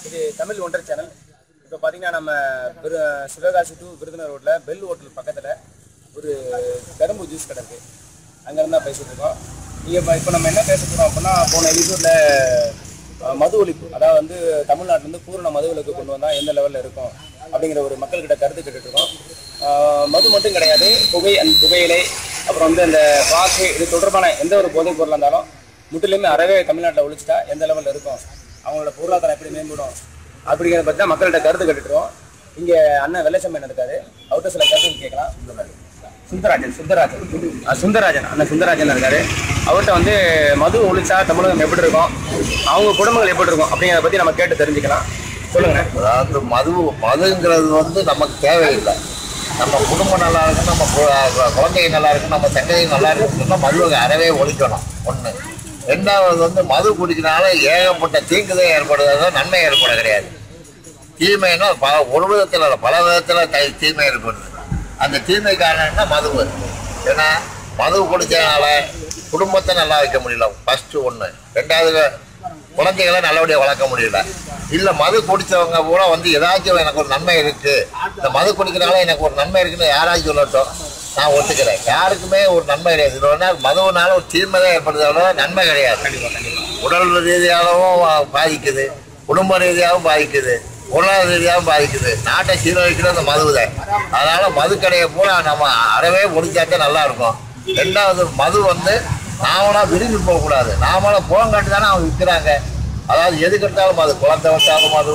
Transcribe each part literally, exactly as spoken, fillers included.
இது தமிழ் ஒன்றரை சேனல். இப்போ பார்த்தீங்கன்னா நம்ம சிவகாசி டு விருதுநகர் ரோட்டில் பெல் ஹோட்டல் பக்கத்தில் ஒரு கரும்பு ஜூஸ் கடை இருக்குது. அங்கேருந்து தான் பேசிகிட்டு இருக்கோம். நீங்கள் இப்போ இப்போ நம்ம என்ன பேச போகிறோம் அப்படின்னா, போன எபிசோடில் மது ஒழிப்பு, அதாவது வந்து தமிழ்நாட்டிலேருந்து பூரண மது விலக்கு கொண்டு வந்தால் எந்த லெவலில் இருக்கும் அப்படிங்கிற ஒரு மக்கள்கிட்ட கருத்து கேட்டுட்ருக்கோம். மது மட்டும் கிடையாது, புகை அண்ட் புகையிலை, அப்புறம் வந்து அந்த பாக்கு, இது தொடர்பான எந்த ஒரு போதைப் பொருளாக இருந்தாலும் முற்றிலுமே அறவே தமிழ்நாட்டில் ஒழிச்சிட்டா எந்த லெவலில் இருக்கும், அவங்களோட பொருளாதாரம் எப்படி மேம்படும் அப்படிங்கிறத பற்றி தான் மக்கள்கிட்ட கருத்து கேட்டுட்டுருவோம். இங்கே அண்ணன் வெள்ளச்சம்மன் இருக்காரு, அவர்கிட்ட சில கருத்து கேட்கலாம். சுந்தராஜன் சுந்தராஜன் சுந்தராஜன் அண்ணன் சுந்தராஜன் இருக்காரு. அவர்கிட்ட வந்து மது ஒழிச்சா தமிழகம் எப்படி இருக்கும், அவங்க குடும்பங்கள் எப்படி இருக்கும் அப்படிங்கிறத பற்றி நம்ம கேட்டு தெரிஞ்சுக்கலாம். சொல்லுங்க. அதாவது மது மதுங்கிறது வந்து நமக்கு தேவையில்லை. நம்ம குடும்பம் நல்லா இருக்கும், நம்ம குழந்தைங்க நல்லா இருக்கும், நம்ம தங்கைங்க நல்லா இருக்குன்னா மதுவை அறவே ஒழிக்கணும். ஒன்று. ரெண்டாவது வந்து மது குடிக்கிறனால ஏகப்பட்ட தீங்குதான் ஏற்படுறதா, நன்மை ஏற்பட கிடையாது. தீமைன்னா பல ஒரு விதத்தில் இல்லை, பல விதத்தில் தீமை ஏற்படுது. அந்த தீமை காரணம்னா மது. ஏன்னா மது குடித்ததுனால குடும்பத்தை நல்லா வைக்க முடியல, ஃபஸ்ட்டு ஒன்று. ரெண்டாவது குழந்தைகளை நல்லபடியாக வளர்க்க முடியல. இல்லை மது குடித்தவங்க கூட வந்து ஏதாச்சும் எனக்கு ஒரு நன்மை இருக்குது, இந்த மது குடிக்கிறனால எனக்கு ஒரு நன்மை இருக்குன்னு யாராச்சும் சொல்லட்டும், நான் ஒத்துக்கிறேன். யாருக்குமே ஒரு நன்மை கிடையாது. இது மதுவினால ஒரு தீமை தான் ஏற்படுறதோட நன்மை கிடையாது. உடல் ரீதியாகவும் பாதிக்குது, குடும்ப ரீதியாகவும் பாதிக்குது, பொருளாதார ரீதியாகவும் பாதிக்குது. நாட்டை சீரழிக்கிறது அந்த மது தான். அதனால் மது கடையை பூரா நம்ம அறவே முடிச்சாக்கே நல்லா இருக்கும். ரெண்டாவது மது வந்து நாமளாக விரும்பி போகக்கூடாது, நாமளாக புறங்காட்டி தானே அவங்க விற்கிறாங்க. அதாவது எதுக்கு எடுத்தாலும் மது, குளத்தை வச்சாலும் மது,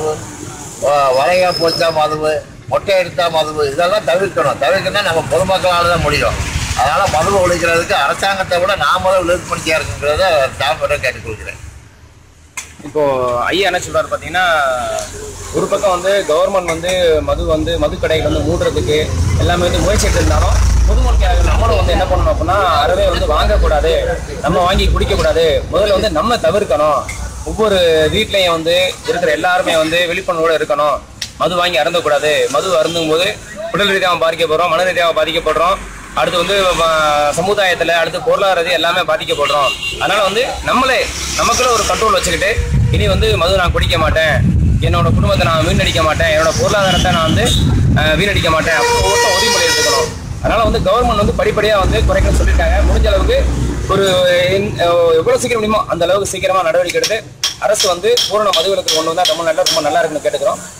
வளையா போச்சா மது, மொட்டை எடுத்தா மது, இதெல்லாம் தவிர்க்கணும். தவிர்க்கணும்னா நம்ம பொதுமக்களால் தான் முடியும். அதனால் மதுவை ஒழிக்கிறதுக்கு அரசாங்கத்தை விட நாமளும் விழுப்புணர்ச்சியாக இருக்குங்கிறத தாழ்மையாக கேட்டுக்கொள்கிறேன். இப்போது ஐயா என்ன சொல்கிறார் பார்த்தீங்கன்னா, ஒரு பக்கம் வந்து கவர்மெண்ட் வந்து மது வந்து மது கடைகள் வந்து மூடுறதுக்கு எல்லாமே வந்து முயற்சி இருந்தாலும், பொதுமக்கள் நம்மளும் வந்து என்ன பண்ணணும் அப்படின்னா, அறவே வந்து வாங்கக்கூடாது, நம்ம வாங்கி குடிக்கக்கூடாது, முதல்ல வந்து நம்ம தவிர்க்கணும். ஒவ்வொரு வீட்லையும் வந்து இருக்கிற எல்லாருமே வந்து விழிப்புணர்வோடு இருக்கணும். மது வாங்கி அருந்தக்கூடாது. மது அருந்தும் போது உடல் ரீதியாக பாதிக்கப்படுறோம், மன ரீதியாக பாதிக்கப்படுறோம், அடுத்து வந்து சமுதாயத்தில் அடுத்து பொருளாதார எல்லாமே பாதிக்கப்படுறோம். அதனால் வந்து நம்மளே நமக்குள்ள ஒரு கண்ட்ரோல் வச்சுக்கிட்டு, இனி வந்து மது நான் குடிக்க மாட்டேன், என்னோட குடும்பத்தை நான் வீணடிக்க மாட்டேன், என்னோட பொருளாதாரத்தை நான் வந்து வீணடிக்க மாட்டேன் அப்போ ஒவ்வொருத்தரும் உறுதிமொழி எடுத்துக்கணும். அதனால் வந்து கவர்மெண்ட் வந்து படிப்படியாக வந்து குறைக்கணும்னு சொல்லியிருக்காங்க. முடிஞ்ச அளவுக்கு ஒரு எவ்வளோ சீக்கிரம் முடியுமோ அந்த அளவுக்கு சீக்கிரமாக நடவடிக்கை எடுத்து அரசு வந்து பூரண மதுவிலக்கு கொண்டு வந்தால் தமிழ்நாட்டில் ரொம்ப நல்லா இருக்குன்னு கேட்டுக்கிறோம்.